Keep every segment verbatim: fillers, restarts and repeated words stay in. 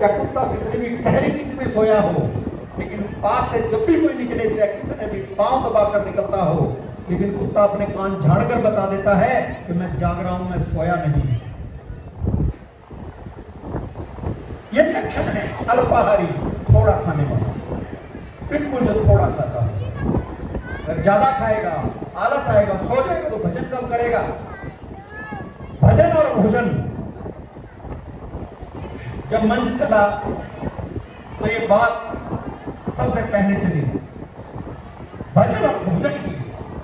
चाहे कुत्ता कितनी भी गहरी नींद में सोया हो, लेकिन पास से जब भी कोई निकले, चाहे कितने भी पांव दबाकर निकलता हो, लेकिन कुत्ता अपने कान झाड़कर बता देता है कि मैं जाग रहा हूं, मैं सोया नहीं। ये लक्षण है अल्पाहारी, थोड़ा खाने वाला। बिल्कुल जो थोड़ा खाता है, अगर ज्यादा खाएगा, आलस आएगा, सो जाएगा तो भजन कब करेगा? भजन और भोजन जब मंच चला तो ये बात सबसे पहले चली, भजन और भोजन की,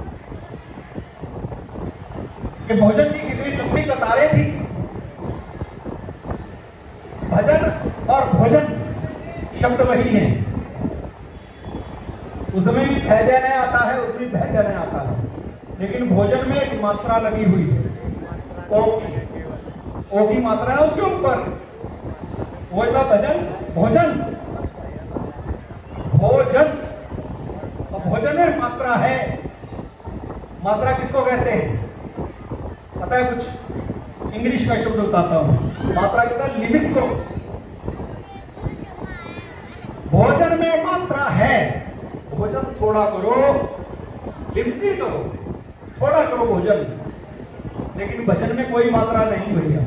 कि भोजन की कितनी लंबी कतारें थी। भजन और भोजन शब्द वही है, उसमें भी भय नहीं आता है, उसमें भय नहीं आता है, लेकिन भोजन में एक मात्रा लगी हुई है, ओ की, ओ की मात्रा है उसके ऊपर, वो था भजन भोजन भोजन और भोजन में मात्रा है। मात्रा किसको कहते हैं पता है? कुछ इंग्लिश का शब्द बताता हूं। मात्रा कहता है लिमिट को। भोजन में मात्रा है, भोजन थोड़ा करो, लिमिटेड करो, थोड़ा करो भोजन, लेकिन भजन में कोई मात्रा नहीं भैया।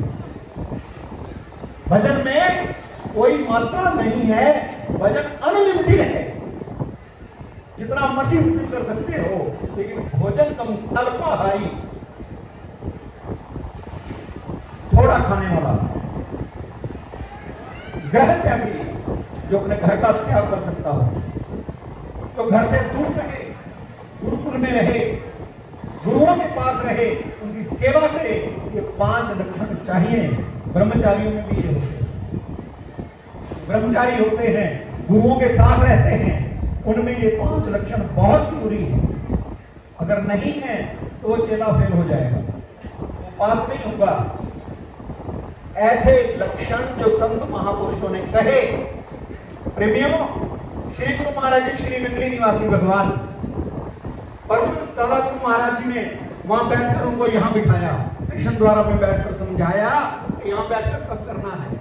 भजन में कोई मात्रा नहीं है, भजन अनलिमिटेड है, जितना मर्जी भोजन कर सकते हो, लेकिन भोजन कम, अल्पाहारी, थोड़ा खाने वाला, ग्रह त्यागी, जो अपने घर का त्याग कर सकता हो, तो घर से दूर रहे, गुरुकुल में रहे, गुरुओं के पास रहे, उनकी सेवा करे। ये पांच लक्षण चाहिए। ब्रह्मचारियों में भी ये होते हैं, ब्रह्मचारी होते हैं, गुरुओं के साथ रहते हैं, उनमें ये पांच लक्षण बहुत जरूरी है। अगर नहीं है तो वो चेला फेल हो जाएगा, वो पास नहीं होगा। ऐसे लक्षण जो संत महापुरुषों ने कहे, प्रेमियों, श्री गुरु महाराज जी, श्री नगरी निवासी भगवान परम दादा गुरु महाराज जी ने वहां बैठकर उनको यहां बिठाया, कृष्ण द्वारा में बैठकर समझाया कि यहां बैठकर कब करना है,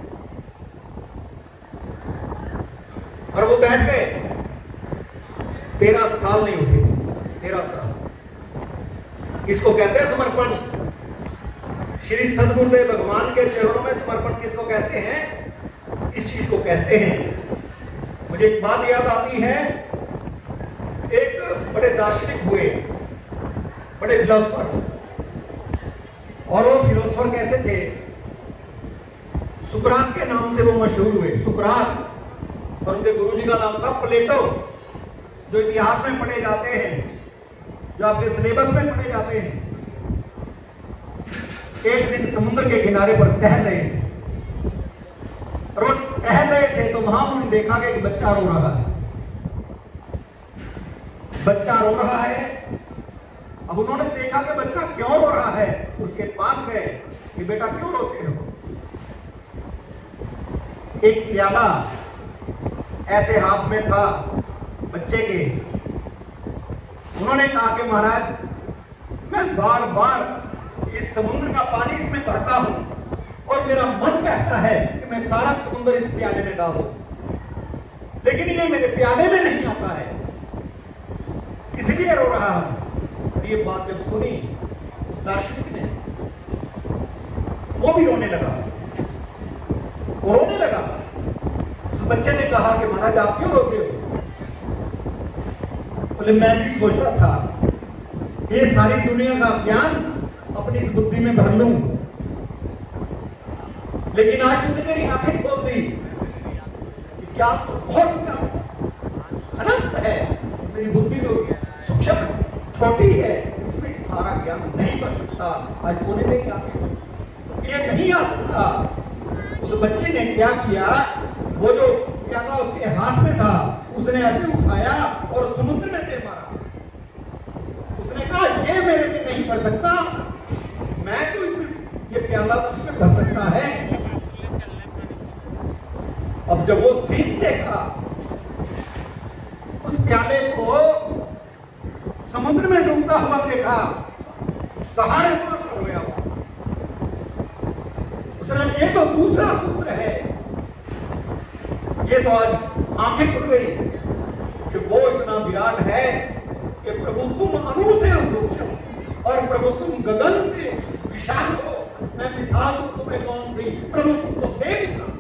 और वो बैठ गए। तेरह साल नहीं उठे, तेरह साल। इसको कहते हैं समर्पण। श्री सदगुरुदेव भगवान के चरणों में समर्पण किसको कहते हैं? इस चीज को कहते हैं। मुझे एक बात याद आती है, एक बड़े दार्शनिक हुए, बड़े फिलोसफर, और वो फिलोसफर कैसे थे? सुकरात के नाम से वो मशहूर हुए। सुकरात, और उनके गुरुजी का नाम था प्लेटो, जो इतिहास में पढ़े जाते हैं, जो आपके सिलेबस में पढ़े जाते हैं। एक दिन समुद्र के किनारे पर टहल रहे थे, और वो टहल रहे थे तो वहां उन्होंने देखा कि एक बच्चा रो रहा है, बच्चा रो रहा है। अब उन्होंने देखा कि बच्चा क्यों रो रहा है, उसके पास गए कि बेटा क्यों रोते हो? एक प्याला ऐसे हाथ में था बच्चे के। उन्होंने कहा कि महाराज, मैं बार बार इस समुद्र का पानी इसमें भरता हूं, और मेरा मन कहता है कि मैं सारा समुद्र इस प्याले में डाल दूं, लेकिन ये मेरे प्याले में नहीं आता है, इसलिए रो रहा हूं। ये बात जब सुनी उस दार्शनिक ने, वो भी रोने लगा, वो रोने लगा। उस बच्चे ने कहा कि महाराज आप क्यों रोते हो? बोले मैं भी सोचता था ये सारी दुनिया का ज्ञान अपनी इस बुद्धि में भर लूं, लेकिन आज तुमने मेरी आंखें खोल दी कि क्या तो बहुत अनंत है, मेरी बुद्धि तो सूक्ष्म छोटी है, इसमें सारा ज्ञान नहीं कर सकता। आज बोले मेरी आंखें, ये नहीं आ सकता। उस बच्चे ने क्या किया, वो जो प्याला उसके हाथ में था, उसने ऐसे उठाया और समुद्र में से मारा। उसने कहा ये मेरे में नहीं पड़ सकता, मैं तो इसमें, ये प्याला उसमें भर सकता है। अब जब वो सीन देखा, उस प्याले को समुद्र में डूबता हुआ देखा, सहारे पर हो गया। उसने ये तो दूसरा सूत्र है, ये तो आज आंखें खुल गई कि वो इतना विराट है कि प्रभु तुम अनु से सूक्ष्म और प्रभु तुम गगन से विशाल हो। मैं मिसाल हूं तुम्हें कौन सी, प्रभु तुम तो बेमिसाल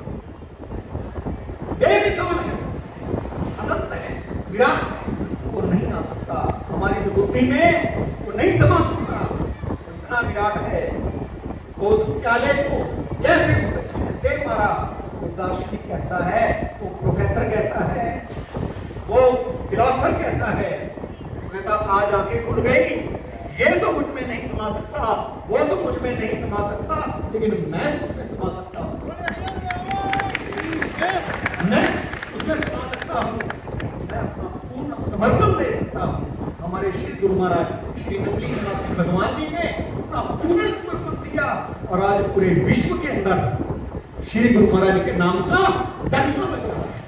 बेमिसाल है, अनंत है, विराट है, वो नहीं आ सकता हमारी इस बुद्धि में, वो नहीं समा सकता, इतना विराट है। तो उस प्याले को जैसे देख पा रहा, वो दार्शनिक कहता है, वो प्रोफेसर कहता है, वो फिलोसफर कहता है, कहता आज आंखें खुल गई, ये तो मुझ में नहीं समा सकता, वो तो मुझ में नहीं समा सकता, लेकिन मैं उसमें समा सकता हूं, मैं उसमें समा सकता हूं, मैं अपना पूर्ण समर्पण दे सकता हूं। हमारे श्री गुरु महाराज श्री नवनीत भगवान जी ने अपना पूर्ण समर्पण दिया और आज पूरे विश्व के अंदर श्री गुरु महाराज के नाम का दर्शन लग रहा है।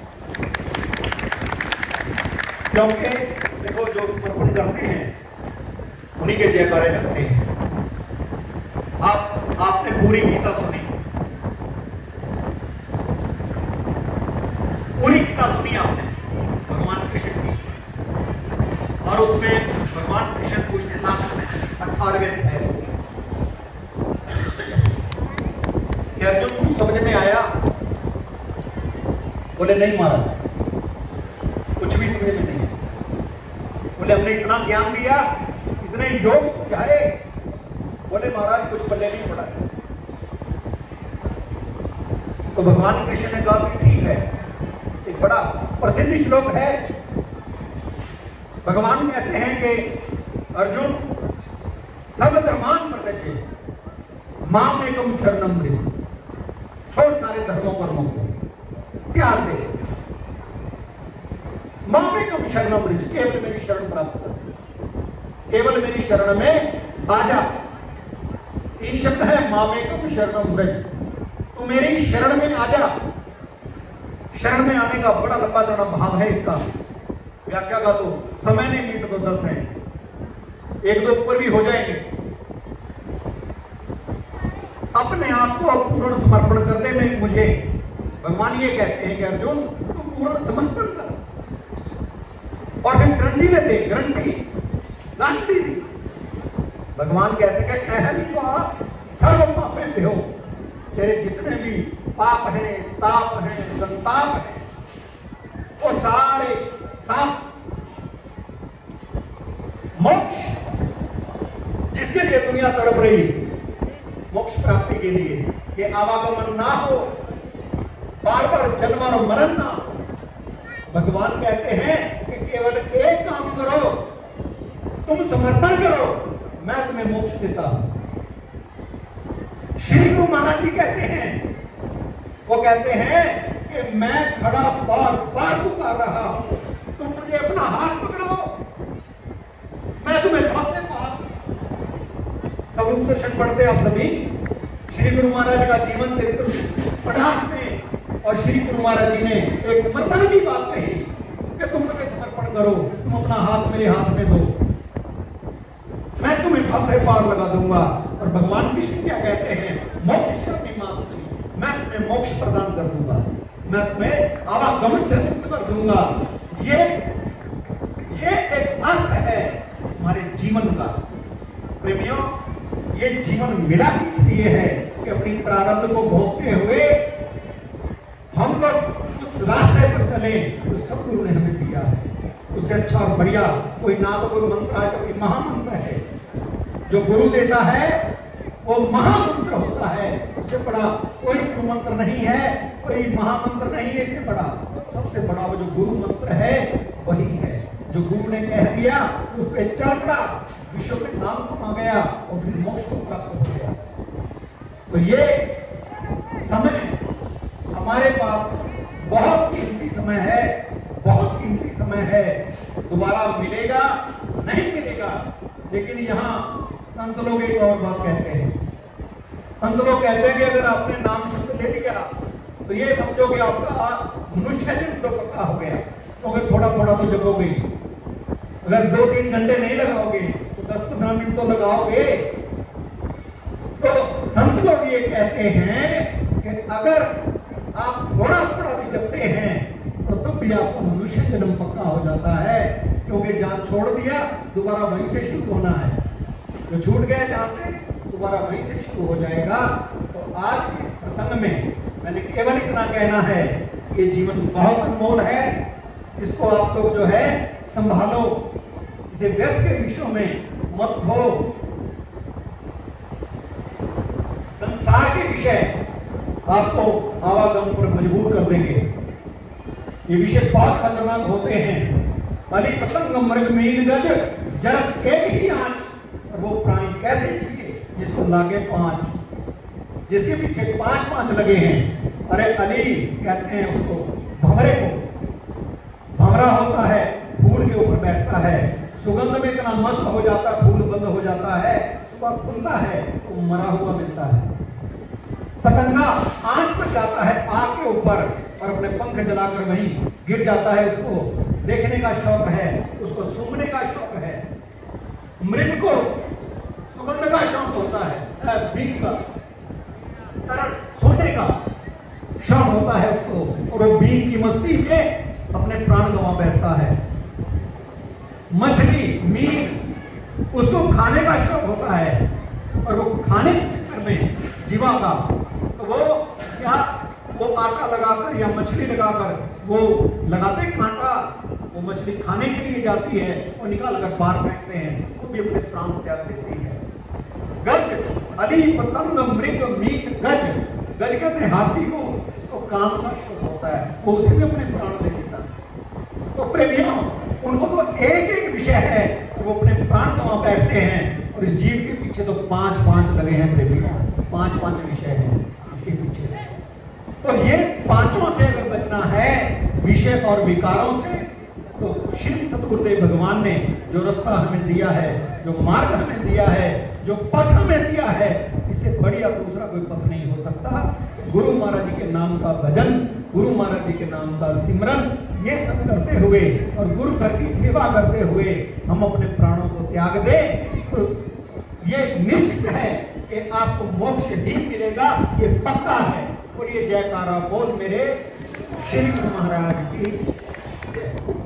क्योंकि देखो जो समर्पण करते हैं उन्हीं के जयकारे लगते हैं। आप आपने पूरी गीता सुनी, पूरी गीता सुनी आपने भगवान कृष्ण की, और उसमें भगवान कृष्ण पूछते लास्ट में अठारहवें अध्याय कि अर्जुन कुछ समझ में आया? बोले नहीं महाराज, कुछ भी समझ में नहीं है। बोले हमने इतना ज्ञान दिया, इतने योग समझाए, बोले महाराज कुछ पल्ले नहीं पड़ा। तो भगवान कृष्ण ने कहा कि ठीक है, एक बड़ा प्रसिद्ध श्लोक है, भगवान कहते हैं कि अर्जुन सब धर्मान प्रत्यक्ष माम एकम शरणम मृत, छोड़ सारे धर्मों कर्मों को, त्याग दे, माम एकम शरणम मृत, केवल मेरी शरण प्राप्त कर, केवल मेरी शरण में आ जा। तीन शब्द है, माम एकम शरणम मृत, तू मेरी शरण में आ जा। शरण में आने का बड़ा लंबा चौड़ा भाव है इसका, व्याख्या का तो समय नहीं मिनट तो दस है, एक दो ऊपर भी हो जाएंगे। अपने आप को पूर्ण समर्पण कर दे में मुझे, भगवान ये कहते हैं कि अर्जुन तू पूर्ण समर्पण कर, और फिर गारंटी देते, गारंटी गारंटी दी। भगवान कहते हैं कि अहम तो सर्व पापे से हो, तेरे जितने भी पाप हैं, ताप हैं, संताप हैं, वो सारे साफ। मोक्ष जिसके लिए दुनिया तड़प रही, मोक्ष प्राप्ति के लिए, ये आवागमन ना हो, बार बार जन्म और मरण ना हो, भगवान कहते हैं कि केवल एक काम करो, तुम समर्पण करो, मैं तुम्हें मोक्ष देता हूं। श्री गुरु महाराज जी कहते हैं, वो कहते हैं कि मैं खड़ा बार बार पुकार रहा हूं, तुम मुझे अपना हाथ पकड़ो, मैं तुम्हें फांसे पार। सब दर्शन पढ़ते आप सभी, श्री गुरु महाराज का जीवन चरित्र पढ़ा में, और श्री गुरु महाराज जी ने एक समर्पण की बात कही कि तुम मुझे समर्पण करो, तुम अपना हाथ मेरे हाथ में दो, मैं तुम्हें फांसे पार लगा दूंगा। और भगवान कृष्ण क्या कहते हैं, मोक्ष शरणी मां सुची, मैं तुम्हें मोक्ष प्रदान कर दूंगा, मैं तुम्हें आवागमन से मुक्त कर दूंगा। ये ये एक अर्थ है हमारे जीवन का। प्रेमियों, ये जीवन मिला इसलिए है कि अपनी प्रारब्ध को भोगते हुए हम लोग उस रास्ते पर चले जो सब गुरु ने हमें दिया है। उससे अच्छा और बढ़िया कोई ना तो कोई मंत्र है, तो कोई महामंत्र है जो गुरु देता है, वो महामंत्र होता है। उससे बड़ा कोई मंत्र नहीं है, कोई महामंत्र नहीं है। इससे बड़ा सबसे बड़ा वो जो गुरु मंत्र है वही है, जो गुरु ने कह दिया उस पर चल पड़ा, विश्व में नाम कमा गया और फिर मोक्ष को प्राप्त हो गया। तो ये समय हमारे पास बहुत कीमती समय है, बहुत कीमती समय है, दोबारा मिलेगा नहीं मिलेगा। लेकिन यहाँ संत लोग एक और बात कहते हैं, संत लोग कहते हैं कि अगर आपने नाम शब्द ले लिया तो ये समझो कि आपका मनुष्य जन्म तो पक्का हो गया, क्योंकि थोड़ा थोड़ा तो जगोगे। अगर दो तीन घंटे नहीं लगाओगे तो दस पंद्रह मिनट तो लगाओगे। तो संत लोग ये कहते हैं कि अगर आप थोड़ा थोड़ा भी जपते हैं भी आपका मनुष्य जन्म पक्का हो जाता है, क्योंकि जहां छोड़ दिया दोबारा वहीं से शुरू होना है। जो छूट गया जहां से दोबारा वहीं से शुरू हो जाएगा। तो आज के इस प्रसंग में मैंने केवल इतना कहना है कि जीवन बहुत अनमोल है, इसको आप लोग जो है संभालो, इसे व्यर्थ के विषयों में मत हो। संसार के विषय आपको आवागम पर मजबूर कर देंगे। ये विषय बहुत खतरनाक होते हैं। अली पतंग मृग मीन गज जरत एक ही आंच, और वो प्राणी कैसे जिए जिसको लागे पांच, जिसके पीछे पांच पांच लगे हैं। अरे अली कहते हैं उसको, भंवरे को। भंवरा होता है, फूल के ऊपर बैठता है, सुगंध में इतना मस्त हो जाता है, फूल बंद हो जाता है, सुबह खुलता है तो मरा हुआ मिलता है। पतंगा आंच पर जाता है आग के ऊपर और अपने पंख जलाकर वहीं गिर जाता है। उसको देखने का शौक है, उसको सूंघने का शौक है। मृग को सुगंध का शौक होता है, बीज का तरल सोने का शौक होता है उसको, और वो बीज की मस्ती में अपने प्राण गंवा बैठता है। मछली मीन उसको खाने का शौक होता है, और वो खाने के चक्कर में जीवा का, तो वो क्या वो आटा लगाकर या मछली लगाकर वो लगाते कांटा, वो मछली खाने के लिए जाती है और निकाल कर बाहर फेंकते हैं, वो भी अपने प्राण त्याग देती है। गज अली पतंग मृग मीन गज, गज कहते हैं हाथी को, इसको काम का शौक होता है, वो उसे भी अपने प्राण दे देता है। तो प्रेमियों, उनको तो एक एक विषय है, वो अपने प्राण गंवा बैठते हैं, और इस जीव के पीछे तो पांच पांच लगे हैं प्रेमियों, पांच पांच विषय हैं इसके पीछे। तो ये पांचों से अगर बचना है, विषय और विकारों से, तो श्री सतगुरुदेव भगवान ने जो रास्ता हमें दिया है, जो मार्ग हमें दिया है, जो पथ हमें दिया है, इससे बढ़िया दूसरा कोई पथ नहीं हो सकता। गुरु महाराज जी के नाम का भजन, गुरु महाराज जी के नाम का सिमरन, ये सब करते हुए और गुरु घर की सेवा करते हुए हम अपने प्राणों को त्याग दें, तो ये निश्चित है कि आपको मोक्ष ही मिलेगा, ये पक्का है। और ये जयकारा बोल मेरे श्री गुरु महाराज की।